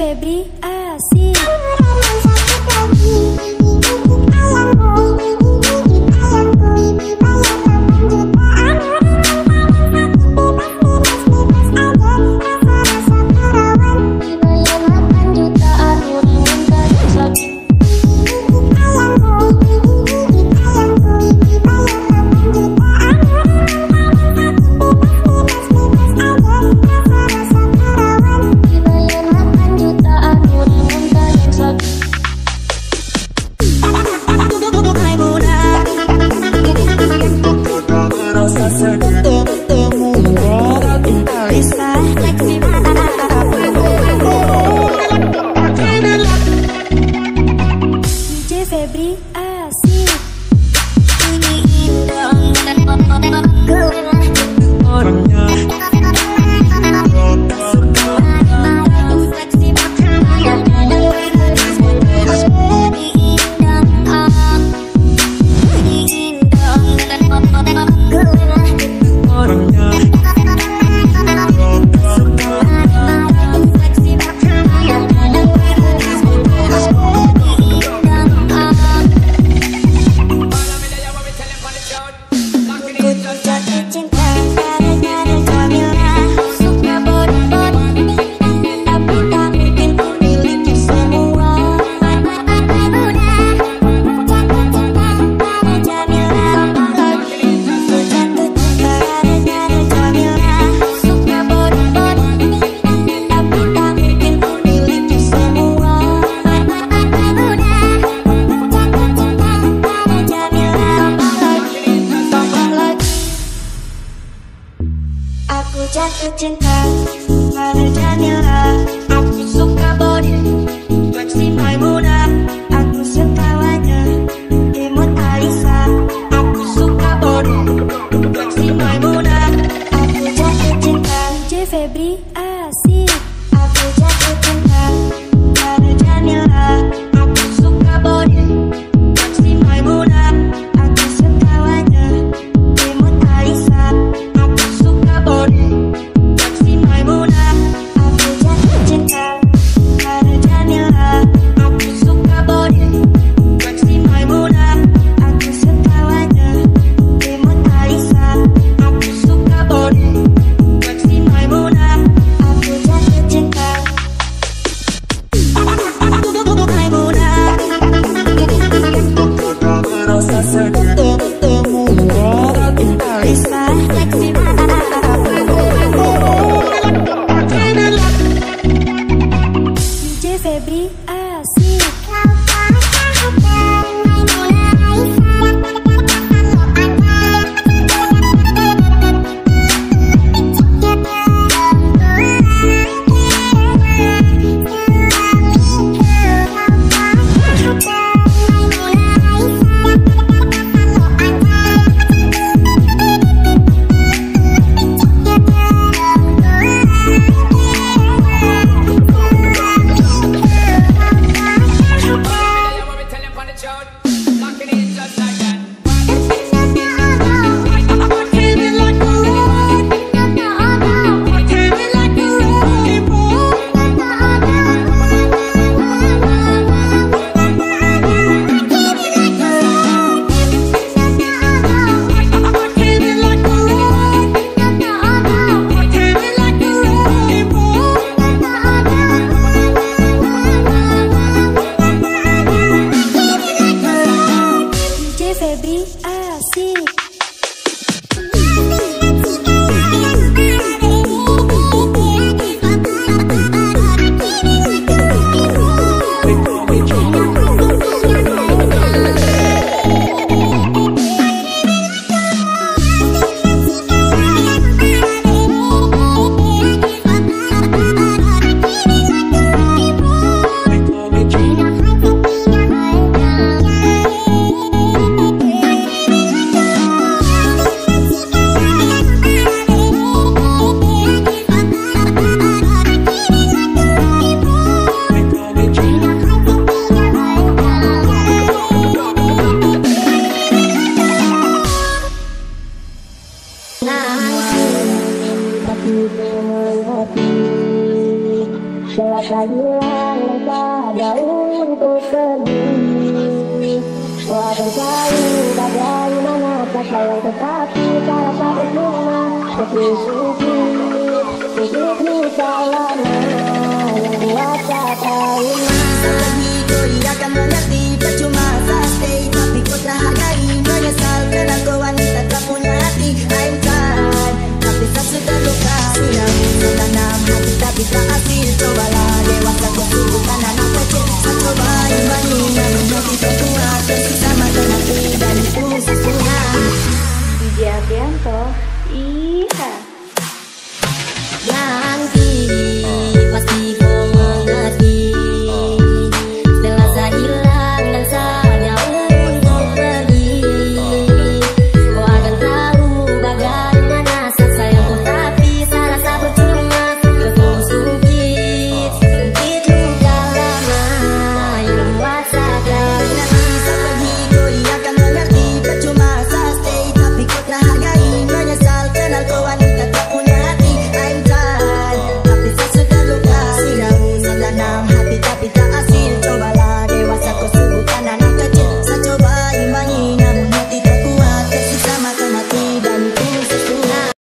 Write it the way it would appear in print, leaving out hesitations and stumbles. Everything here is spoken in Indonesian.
Febri asik. Febri asik. Ini indah orangnya. Aku jatuh cinta pada Jamila. Aku suka body fleksi Maimunah. Aku suka wajah imut Alisa. Aku suka body fleksi Maimunah. Aku jatuh cinta Febri asik. Aku jatuh cinta pada Jamila. Aku suka body fleksi Maimunah. Aku suka wajah imut Alisa. Aku suka body fleksi Maimunah. Aku jatuh cinta pada Jamila. Aku suka body fleksi Maimunah. Aku suka wajah imut Alisa. Aku suka body fleksi Maimunah. Aku jatuh cinta Maimunah. Rasa ketemu Alisa fleksi Febri asik. yang pada untuk pergi. Walau tahu bagaimana kata yang tetapi cara tak cuma bersuci. Hidupmu selama yang buat tak tahu. Lagi kau dia akan mengerti.